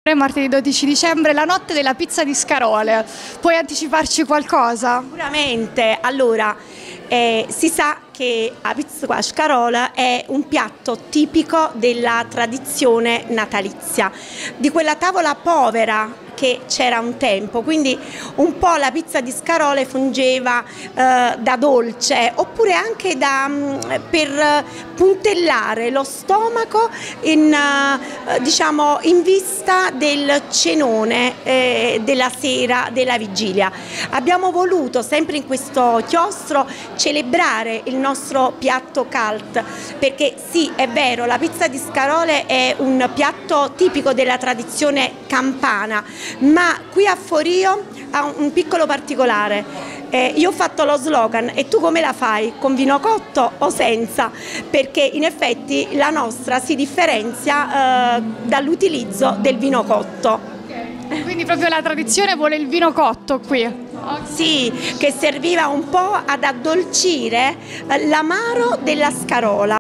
Martedì 12 dicembre, la notte della pizza di scarole. Puoi anticiparci qualcosa? Sicuramente, allora, si sa che la pizza con la scarola è un piatto tipico della tradizione natalizia, di quella tavola povera che c'era un tempo, quindi un po' la pizza di scarole fungeva da dolce oppure anche per puntellare lo stomaco diciamo, in vista del cenone della sera della vigilia. Abbiamo voluto sempre in questo chiostro celebrare il nostro piatto cult, perché sì, è vero, la pizza di scarole è un piatto tipico della tradizione campana, ma qui a Forio ha un piccolo particolare. Io ho fatto lo slogan: e tu come la fai? Con vino cotto o senza? Perché in effetti la nostra si differenzia dall'utilizzo del vino cotto. Quindi proprio la tradizione vuole il vino cotto qui. Sì, che serviva un po' ad addolcire l'amaro della scarola.